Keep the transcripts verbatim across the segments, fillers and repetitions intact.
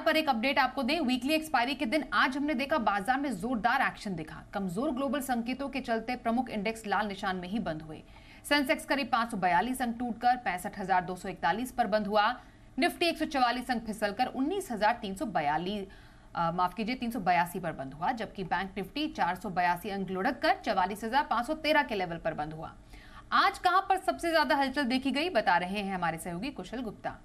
पर एक अपडेट आपको दें, वीकली एक्सपायरी के दिन आज हमने देखा बाजार में जोरदार एक्शन दिखा। कमजोर ग्लोबल संकेतों के चलते प्रमुख इंडेक्स लाल निशान में ही बंद हुए। सेंसेक्स करीब पांच सौ बयालीस अंक टूटकर पैंसठ हजार दो सौ इकतालीस पर बंद हुआ। निफ्टी एक सौ चौवालीस अंक फिसलकर उन्नीस हजार तीन सौ बयालीस माफ कीजिए तीन सौ बयासी पर बंद हुआ, जबकि बैंक निफ्टी चार सौ बयासी अंक लुढ़क कर चवालीस हजार पांच सौ तेरह के लेवल पर बंद हुआ। आज कहां पर सबसे ज्यादा हलचल देखी गई, बता रहे हैं हमारे सहयोगी कुशल गुप्ता।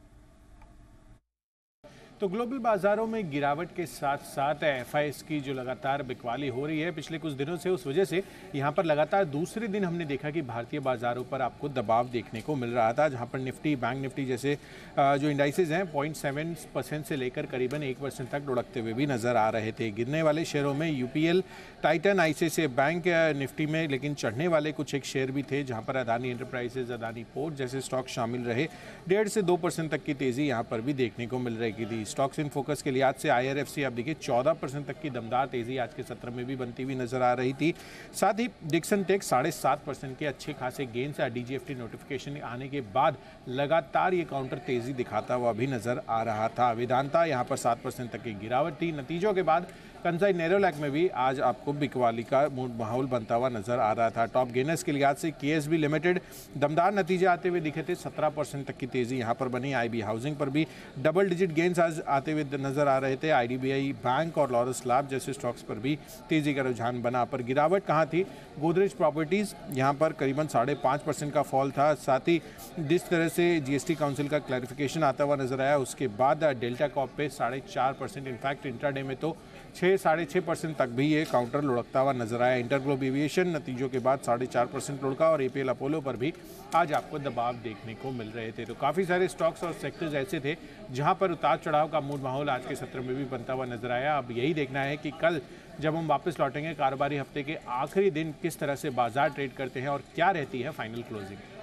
तो ग्लोबल बाजारों में गिरावट के साथ साथ एफआईएस की जो लगातार बिकवाली हो रही है पिछले कुछ दिनों से, उस वजह से यहाँ पर लगातार दूसरे दिन हमने देखा कि भारतीय बाजारों पर आपको दबाव देखने को मिल रहा था, जहाँ पर निफ्टी, बैंक निफ्टी जैसे जो इंडाइसेज हैं पॉइंट सेवन परसेंट से लेकर करीबन एक परसेंट तक लुढ़कते हुए भी नजर आ रहे थे। गिरने वाले शेयरों में UPL, Titan, ICICI bank Nifty में, लेकिन चढ़ने वाले कुछ एक शेयर भी थे जहाँ पर अदानी एंटरप्राइजेज, अदानी पोर्ट जैसे स्टॉक शामिल रहे। डेढ़ से दो परसेंट तक की तेजी यहाँ पर भी देखने को मिल रही थी। स्टॉक्स इन फोकस के लिहाज से आईआरएफसी आप देखिए चौदह परसेंट तक की दमदार तेजी आज के सत्र में भी बनती हुई नजर आ रही थी। साथ ही डिक्सन टेक साढ़े सात परसेंट के अच्छे खासे गेन से डीजीएफटी नोटिफिकेशन आने के बाद लगातार ये काउंटर तेजी दिखाता हुआ भी नजर आ रहा था। वेदांता यहाँ पर सात परसेंट तक की गिरावट थी। नतीजों के बाद कंसाई नेरोलैक में भी आज आपको बिकवाली का माहौल बनता हुआ नजर आ रहा था। टॉप गेनर्स के लिहाज से केएसबी लिमिटेड दमदार नतीजे आते हुए दिखे थे, सत्रह परसेंट तक की तेजी यहाँ पर बनी। आईबी हाउसिंग पर भी डबल डिजिट गेन्स आज आते हुए नजर आ रहे थे। आईडीबीआई बैंक और लॉरस लैब जैसे स्टॉक्स पर भी तेजी का रुझान बना। पर गिरावट कहाँ थी? गोदरेज प्रॉपर्टीज यहाँ पर करीबन साढ़े पाँच परसेंट का फॉल था। साथ ही जिस तरह से जीएसटी काउंसिल का क्लैरिफिकेशन आता हुआ नजर आया, उसके बाद डेल्टा कॉप पे साढ़े चार परसेंट, इनफैक्ट इंट्राडे में तो छः साढ़े छः परसेंट तक भी ये काउंटर लुढ़कता हुआ नजर आया। इंटरग्लोब एविएशन नतीजों के बाद साढ़े चार परसेंट लुढ़का और एपीएल अपोलो पर भी आज आपको दबाव देखने को मिल रहे थे। तो काफ़ी सारे स्टॉक्स और सेक्टर्स ऐसे थे जहां पर उतार चढ़ाव का मूड माहौल आज के सत्र में भी बनता हुआ नजर आया। अब यही देखना है कि कल जब हम वापस लौटेंगे कारोबारी हफ्ते के आखिरी दिन किस तरह से बाजार ट्रेड करते हैं और क्या रहती है फाइनल क्लोजिंग।